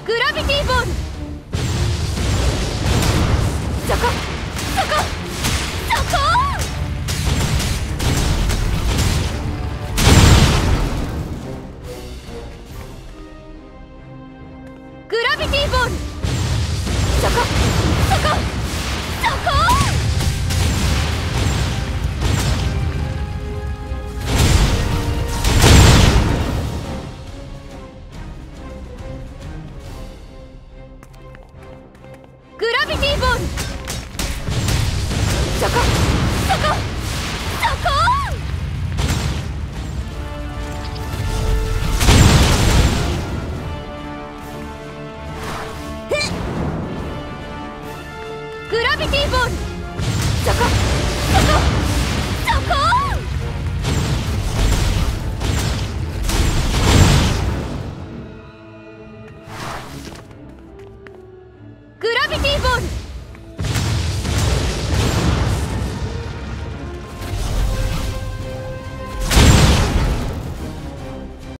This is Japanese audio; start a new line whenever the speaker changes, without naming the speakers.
グラビティボール。そこそこそこ。グラビティボール。そこそこそこ。グラビティボール。そこそこそこ。グラビティボール。そこそこそこ。グラビティボール。